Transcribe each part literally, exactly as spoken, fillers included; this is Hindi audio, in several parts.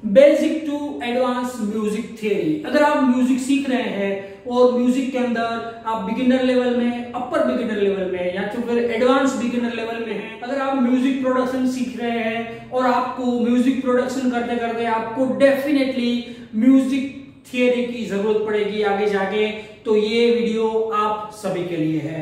Basic to advance music theory. अगर आप म्यूजिक सीख रहे हैं और म्यूजिक के अंदर आप बिगिनर लेवल में, अपर बिगिनर लेवल में या तो फिर एडवांस बिगिनर लेवल में हैं, अगर आप म्यूजिक प्रोडक्शन सीख रहे हैं और आपको म्यूजिक प्रोडक्शन करते करते आपको डेफिनेटली म्यूजिक थियरी की जरूरत पड़ेगी आगे जाके, तो ये वीडियो आप सभी के लिए है।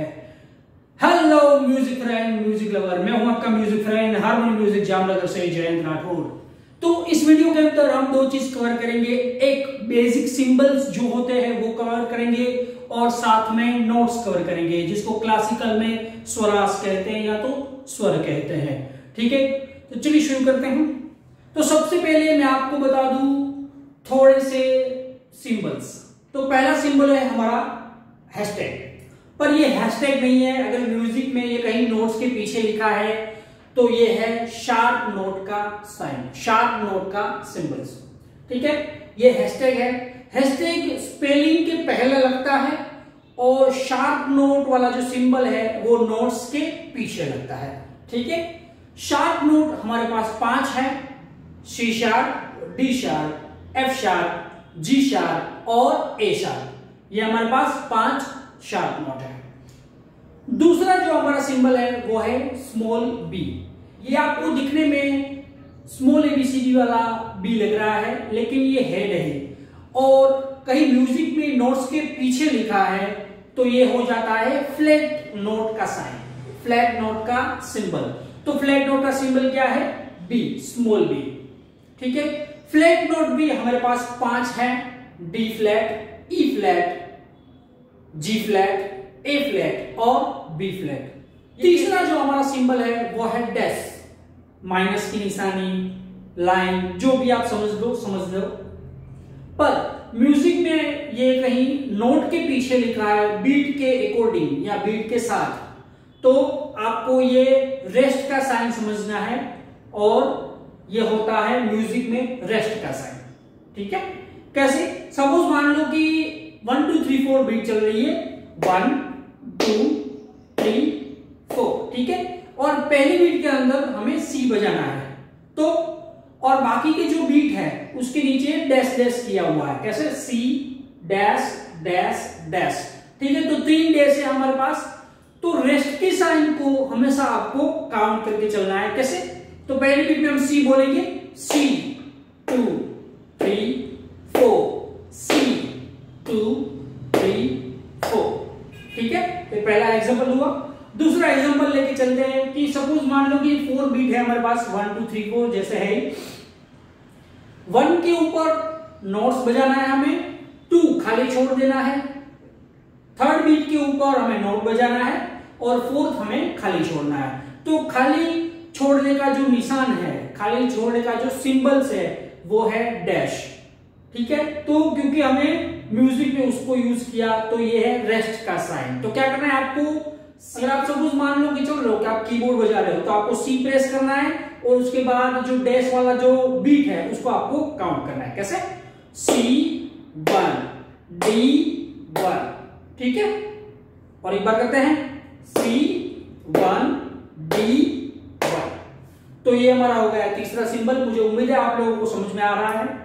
Hello music friend, music lover, मैं हूं आपका music friend harmony music Jamnagar से जयंत राठौर। तो इस वीडियो के अंदर हम दो चीज कवर करेंगे, एक बेसिक सिंबल्स जो होते हैं वो कवर करेंगे और साथ में नोट्स कवर करेंगे जिसको क्लासिकल में स्वरास कहते हैं या तो स्वर कहते हैं। ठीक है, तो चलिए शुरू करते हैं। तो सबसे पहले मैं आपको बता दूं थोड़े से सिंबल्स। तो पहला सिंबल है हमारा हैशटैग, पर ये हैशटैग नहीं है। अगर म्यूजिक में ये कहीं नोट्स के पीछे लिखा है तो ये है शार्प नोट का साइन, शार्प नोट का सिंबल्स। ठीक है, ये हैशटैग है। हैशटैग स्पेलिंग के पहले लगता है और शार्प नोट वाला जो सिंबल है वो नोट्स के पीछे लगता है। ठीक है, शार्प नोट हमारे पास पांच है, C sharp, D sharp, F sharp, G sharp और ए शार्प। ये हमारे पास पांच शार्प नोट है। दूसरा जो हमारा सिंबल है वो है स्मॉल बी। ये आपको दिखने में स्मॉल एबीसीडी वाला बी लग रहा है, लेकिन ये हेड है और कहीं म्यूजिक में नोट्स के पीछे लिखा है तो ये हो जाता है फ्लैट नोट का साइन, फ्लैट नोट का सिंबल। तो फ्लैट नोट का सिंबल क्या है? B, small B. ठीक है, फ्लैट नोट भी हमारे पास पांच है, D flat, E flat, G flat, A flat और बी फ्लैट। तीसरा जो हमारा सिंबल है वो है डैश, माइनस की निशानी, लाइन, जो भी आप समझ लो समझ लो। पर म्यूजिक में ये कहीं नोट के पीछे लिखा है बीट के अकॉर्डिंग या बीट के साथ, तो आपको ये रेस्ट का साइन समझना है और ये होता है म्यूजिक में रेस्ट का साइन। ठीक है, कैसे? सपोज मान लो कि one two three four beat चल रही है, वन टू थ्री फोर। ठीक है, और पहली बीट के अंदर हमें सी बजाना है, तो और बाकी के जो बीट है उसके नीचे डैश डैश किया हुआ है। कैसे? C dash dash dash. ठीक है, तो तीन डैश है हमारे पास। तो रेस्ट के साइन को हमेशा आपको काउंट करके चलना है। कैसे? तो पहली बीट में हम सी बोलेंगे, C two three four, C two three four. ठीक है, तो पहला एग्जांपल हुआ। दूसरा एग्जांपल लेके चलते हैं कि सपोज मान लो कि फोर बीट है हमारे पास, वन टू थ्री फोर जैसे है। वन के ऊपर नोट्स बजाना है हमें, टू खाली छोड़ देना है, थर्ड बीट के ऊपर हमें नोट बजाना है और फोर्थ हमें खाली छोड़ना है। तो खाली छोड़ने का जो निशान है, खाली छोड़ने का जो सिंबल्स है वो है डैश। ठीक है, तो क्योंकि हमें म्यूजिक में उसको यूज किया तो ये है रेस्ट का साइन। तो क्या करना है आपको? अगर आप सपोज मान लो कि चलो कि आप कीबोर्ड बजा रहे हो तो आपको सी प्रेस करना है और उसके बाद जो डैश वाला जो बीट है उसको आपको काउंट करना है। कैसे? C one, D one. ठीक है, और एक बार करते हैं, सी वन, डी वन। तो ये हमारा हो गया तीसरा सिंबल। मुझे उम्मीद है आप लोगों को समझ में आ रहा है।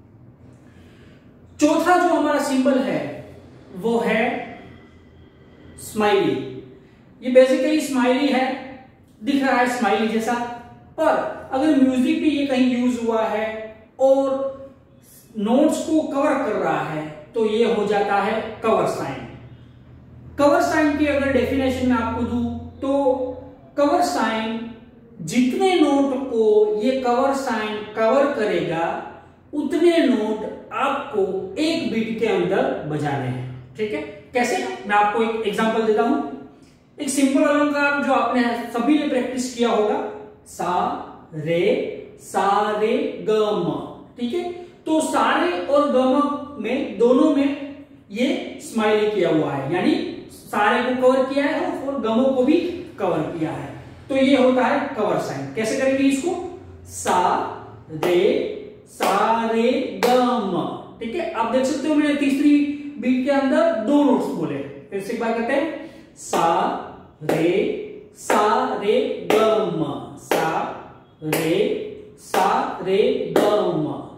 चौथा जो हमारा सिंबल है वो है स्माइली। ये बेसिकली स्माइली है, दिख रहा है स्माइली जैसा, पर अगर म्यूजिक भी ये कहीं यूज हुआ है और नोट्स को कवर कर रहा है तो ये हो जाता है कवर साइन। कवर साइन की अगर डेफिनेशन में आपको दूं तो कवर साइन जितने नोट को ये कवर साइन कवर करेगा उतने नोट आपको एक बीट के अंदर बजाने हैं। ठीक है, कैसे? मैं आपको एक एग्जांपल देता हूं। एक सिंपल अलंकार जो आपने सभी ने प्रैक्टिस किया होगा, सा रे सा रे ग म। ठीक है, तो सारे और ग म में दोनों में ये स्माइली किया हुआ है, यानी सारे को कवर किया है और गमों को भी कवर किया है। तो ये होता है कवर साइन। कैसे करेंगे इसको? सा रे सा रे ग म। ठीक है, आप देख सकते हो मैंने तीसरी बीट के अंदर दो नोट्स बोले। फिर से एक बार करते हैं, सा रे सा रे ग म, सा रे सा रे ग म।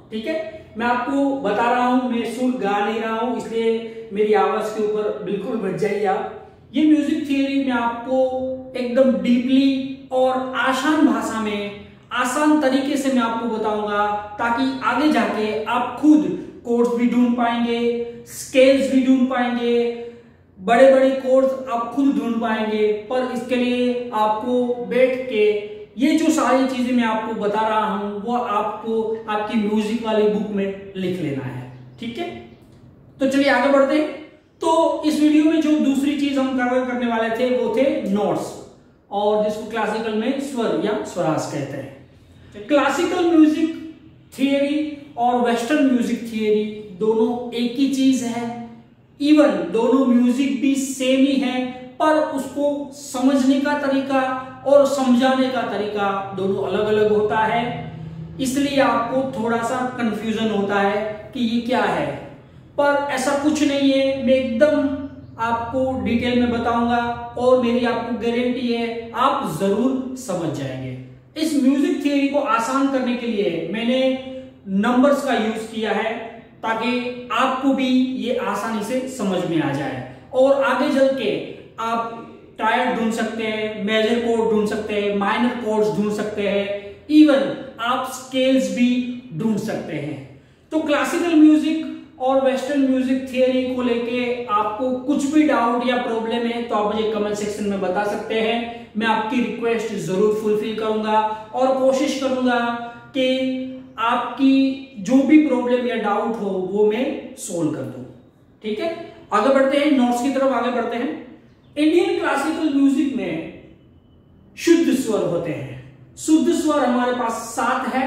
ठीक है, मैं आपको बता रहा हूं, मैं सुर गा नहीं रहा हूं, इसलिए मेरी आवाज के ऊपर बिल्कुल बच जाइए आप। ये म्यूजिक थियरी में आपको एकदम डीपली और आसान भाषा में, आसान तरीके से मैं आपको बताऊंगा, ताकि आगे जाके आप खुद कोड्स भी ढूंढ पाएंगे, स्केल्स भी ढूंढ पाएंगे, बड़े बड़े कोड्स आप खुद ढूंढ पाएंगे। पर इसके लिए आपको बैठ के ये जो सारी चीजें मैं आपको बता रहा हूं वो आपको आपकी म्यूजिक वाली बुक में लिख लेना है, ठीक है। तो चलिए आगे बढ़ते हैं। तो इस वीडियो में जो दूसरी चीज हम कवर करने वाले थे वो थे नोट्स, और जिसको क्लासिकल में स्वर या स्वराज कहते हैं। क्लासिकल म्यूजिक थियरी और वेस्टर्न म्यूजिक थियरी दोनों एक ही चीज है, इवन दोनों म्यूजिक भी सेम ही है, पर उसको समझने का तरीका और समझाने का तरीका दोनों अलग अलग होता है। इसलिए आपको थोड़ा सा कंफ्यूजन होता है कि ये क्या है, पर ऐसा कुछ नहीं है। मैं एकदम आपको डिटेल में बताऊंगा और मेरी आपको गारंटी है आप जरूर समझ जाएंगे। इस म्यूजिक थियरी को आसान करने के लिए मैंने नंबर्स का यूज किया है, ताकि आपको भी ये आसानी से समझ में आ जाए, और आगे चल के आप ट्रायड ढूंढ सकते हैं, मेजर कोड ढूंढ सकते हैं, माइनर कोड्स ढूंढ सकते हैं, इवन आप स्केल्स भी ढूंढ सकते हैं। तो क्लासिकल म्यूजिक और वेस्टर्न म्यूजिक थियरी को लेके आपको कुछ भी डाउट या प्रॉब्लम है तो आप मुझे कमेंट सेक्शन में बता सकते हैं। मैं आपकी रिक्वेस्ट जरूर फुलफिल करूंगा और कोशिश करूंगा कि आपकी जो भी प्रॉब्लम या डाउट हो वो मैं सोल्व कर दूं, ठीक है। आगे बढ़ते हैं, नोट्स की तरफ आगे बढ़ते हैं। इंडियन क्लासिकल म्यूजिक में शुद्ध स्वर होते हैं। शुद्ध स्वर हमारे पास सात है,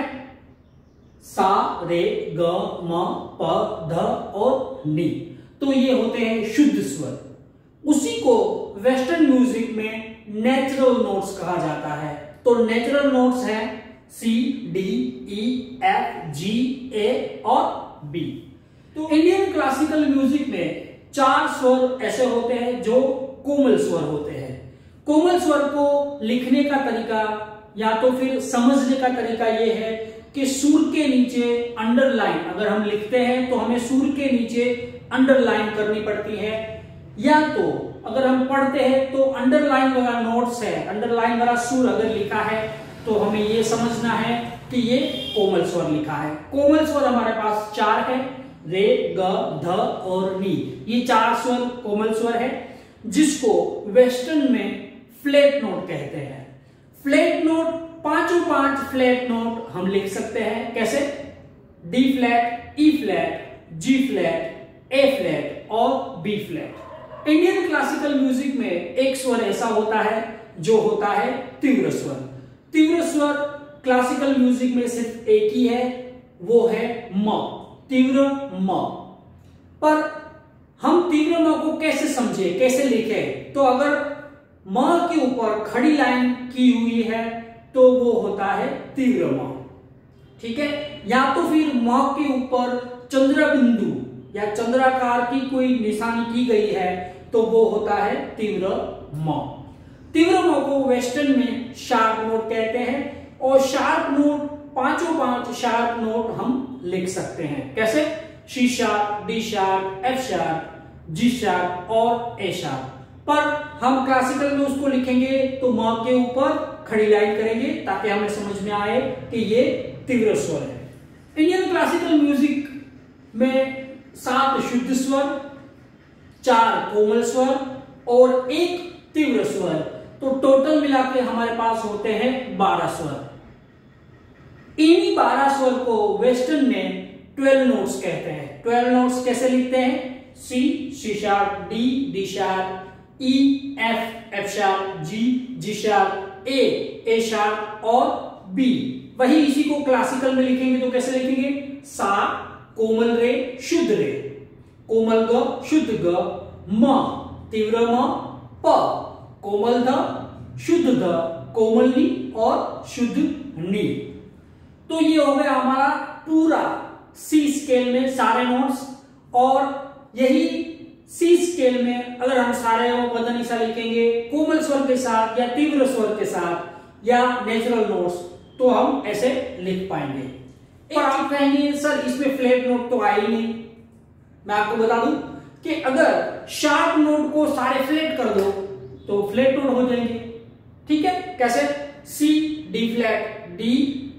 सा, रे, ग, म, प, ध और नी। तो ये होते हैं शुद्ध स्वर। उसी को वेस्टर्न म्यूजिक में नेचुरल नोट्स कहा जाता है। तो नेचुरल नोट्स हैं सी, डी, ई, एफ, जी, ए और बी। तो इंडियन क्लासिकल म्यूजिक में चार स्वर ऐसे होते हैं जो कोमल स्वर होते हैं। कोमल स्वर को लिखने का तरीका या तो फिर समझने का तरीका यह है कि सुर के नीचे अंडरलाइन, अगर हम लिखते हैं तो हमें सुर के नीचे अंडरलाइन करनी पड़ती है, या तो अगर हम पढ़ते हैं तो अंडरलाइन वाला नोट्स है, अंडरलाइन वाला सुर अगर लिखा है तो हमें यह समझना है कि ये कोमल स्वर लिखा है। कोमल स्वर हमारे पास चार है, रे, ग, ध और नी। ये चार स्वर कोमल स्वर है, जिसको वेस्टर्न में फ्लैट नोट कहते हैं। फ्लैट नोट, पांचों पांच फ्लैट नोट हम लिख सकते हैं। कैसे? D flat, E flat, G flat, A flat और B flat. Indian classical music में एक स्वर ऐसा होता है जो होता है तीव्र स्वर। तीव्र स्वर क्लासिकल म्यूजिक में सिर्फ एक ही है, वो है म, तीव्र म। पर हम तीव्र म को कैसे समझे, कैसे लिखे? तो अगर म के ऊपर खड़ी लाइन की हुई है तो वो होता है तीव्र म, ठीक है। या तो फिर म के ऊपर चंद्र बिंदु या चंद्राकार की कोई निशानी की गई है तो वो होता है तीव्र म। तीव्र म को वेस्टर्न में शार्प नोट कहते हैं, और शार्प नोट, पांचों पांच शार्प नोट हम लिख सकते हैं। कैसे? C sharp, D sharp, F sharp, G sharp और ए शार्प। पर हम क्लासिकल में उसको लिखेंगे तो म के ऊपर खड़ी लाइन करेंगे ताकि हमें समझ में आए कि ये तीव्र स्वर है। इंडियन क्लासिकल म्यूजिक में सात शुद्ध स्वर, चार कोमल स्वर और एक तीव्र स्वर, तो टोटल मिला के हमारे पास होते हैं बारह स्वर। इन्हीं बारह स्वर को वेस्टर्न में ट्वेल्व नोट्स कहते हैं। ट्वेल्व नोट्स कैसे लिखते हैं? C, C sharp, D, D sharp, E, F, F sharp, G, G sharp, A, A sharp और बी। वही इसी को क्लासिकल में लिखेंगे तो कैसे लिखेंगे? सा, कोमल रे, शुद्ध रे, कोमल ग, शुद्ध ग, म, तीव्र म, प, कोमल ध, शुद्ध ध, कोमल नी और शुद्ध नी। तो ये हो गया हमारा पूरा सी स्केल में सारे नोट्स। और यही सी स्केल में अगर हम सारे पदनिसा लिखेंगे कोमल स्वर के साथ या तीव्र स्वर के साथ या नेचुरल नोट्स, तो हम ऐसे लिख पाएंगे। पर आप कहेंगे सर इसमें फ्लैट नोट तो आई नहीं। मैं आपको बता दूं कि अगर शार्प नोट को सारे फ्लैट कर दो तो फ्लैट नोट हो जाएंगे। ठीक है, कैसे? C D flat D,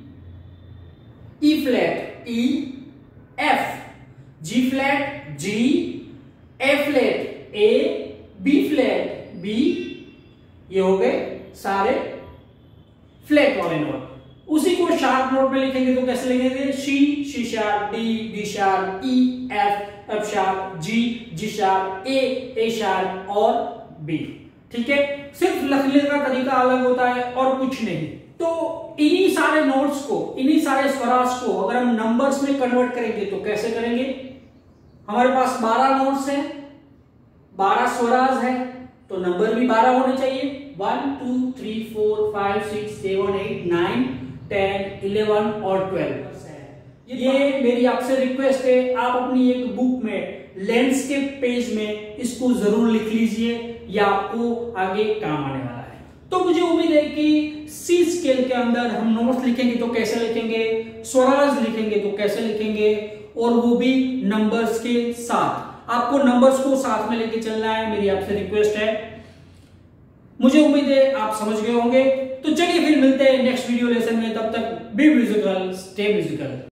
E flat E, F G flat G, A flat A, B flat B. ये हो गए सारे फ्लैट वाले नोट। उसी को शार्प नोट में लिखेंगे तो कैसे लिखेंगे? C C sharp, D D sharp, E F F sharp, G G sharp, A A sharp और बी। ठीक है, सिर्फ लिखने का तरीका अलग होता है और कुछ नहीं। तो इन्हीं सारे नोट्स को, इन्हीं सारे स्वराज को अगर हम नंबर्स में कन्वर्ट करेंगे तो कैसे करेंगे? हमारे पास बारह नोट्स हैं, बारह स्वराज है, तो नंबर भी बारह होने चाहिए। One two three four five six seven eight nine ten eleven और ट्वेल्व। ये मेरी आपसे रिक्वेस्ट है, आप अपनी एक बुक में लैंडस्केप पेज में इसको जरूर लिख लीजिए, ये आपको आगे काम आने वाला है। तो मुझे उम्मीद है कि सी स्केल के अंदर हम नोट्स लिखेंगे तो कैसे लिखेंगे, स्वराज लिखेंगे तो कैसे लिखेंगे, और वो भी नंबर्स के साथ। आपको नंबर्स को साथ में लेके चलना है, मेरी आपसे रिक्वेस्ट है। मुझे उम्मीद है आप समझ गए होंगे। तो चलिए फिर मिलते हैं नेक्स्ट वीडियो लेसन में, तब तक बी म्यूजिकल, स्टे म्यूजिकल।